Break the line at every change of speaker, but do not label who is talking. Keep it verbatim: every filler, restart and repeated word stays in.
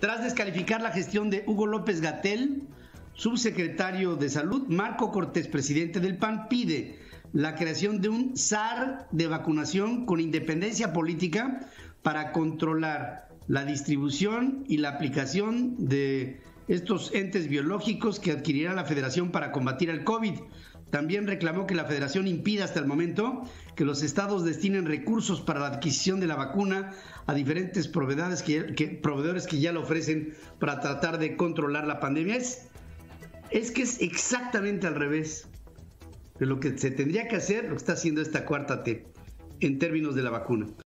Tras descalificar la gestión de Hugo López-Gatell, subsecretario de Salud, Marco Cortés, presidente del P A N, pide la creación de un S A R de vacunación con independencia política para controlar la distribución y la aplicación de estos entes biológicos que adquirirá la Federación para combatir el COVID. También reclamó que la Federación impida hasta el momento que los estados destinen recursos para la adquisición de la vacuna a diferentes proveedores que, que, proveedores que ya lo ofrecen para tratar de controlar la pandemia. Es, es que es exactamente al revés de lo que se tendría que hacer, lo que está haciendo esta cuarta T en términos de la vacuna.